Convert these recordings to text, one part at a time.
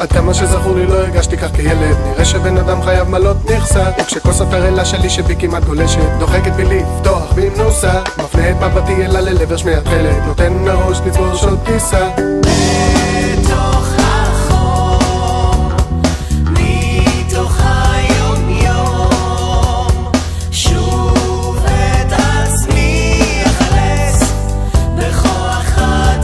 עד כמה שזכור לי לא הרגשתי כך כילד. נראה שבן אדם חייב מלות נכסה, וכשכוס הטרלה שלי שבי כמעט גולשת דוחקת בי לפתוח במנוסה, מפנה את מבטי אלה ללבר שמי התכלת, נותן לראש לצבור שעות טיסה. בתוך החום, מתוך היום יום, שוב את עצמי אחלץ בכוח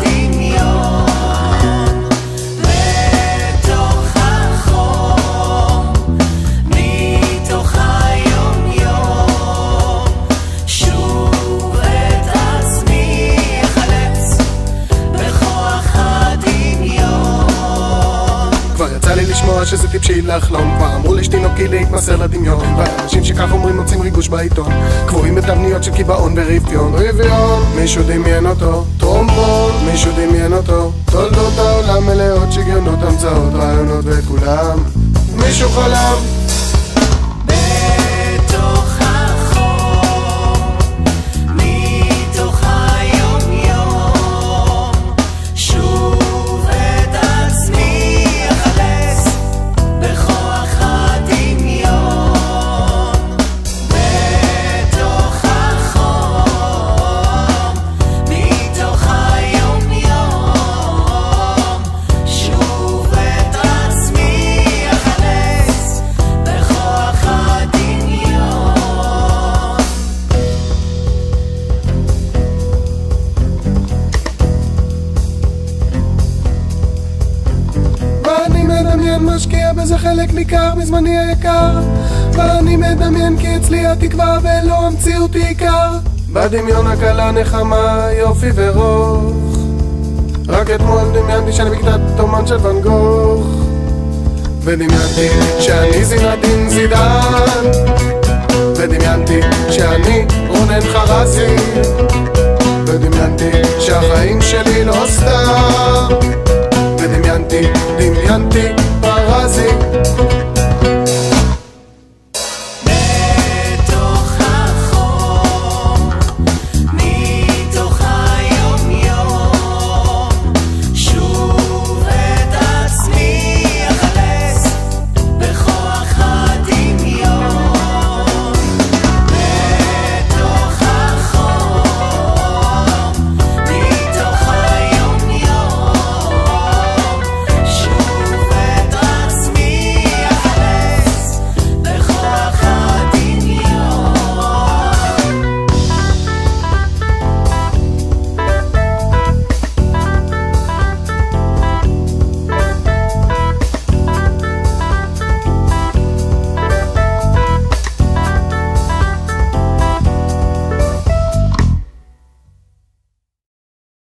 הדמיון. בתוך החום, מתוך היום יום, שוב את עצמי אחלץ בכוח הדמיון. כבר יצא לי לשמוע שזה טיפשי לחלום, כבר אמרו לי שתינוקי להתמסר לדמיון, ואנשים שכך אומרים מוצאים ריגוש בעיתון, קבועים בתבניות של קיבעון ורפיון. רביון, מישהו דמיין אותו, טרומבון, מישהו דמיין אותו, תולדות העולם מלאות שגיונות, המצאות, רעיונות וכולם מישהו חלם. בתוך החום, מתוך היום יום, שוב את עצמי אחלץ בכוח הדמיון. בתוך החום, מתוך היום יום, שוב את עצמי אחלץ בכוח הדמיון. ואני מדמיין משקיע בזה חלק ניכר מזמני היקר, ואני מדמיין כי אצלי התקווה ולא המציאות עיקר. בדמיון הקלה נחמה, יופי ורוך, רק אתמול דמיינתי שאני בכתת אומן של ואן גוך, ודמיינתי שאני זינדין זידן, ודמיינתי שאני רונן חרזי, ודמיינתי שהחיים שלי לא סתם, ודמיינתי פרזי.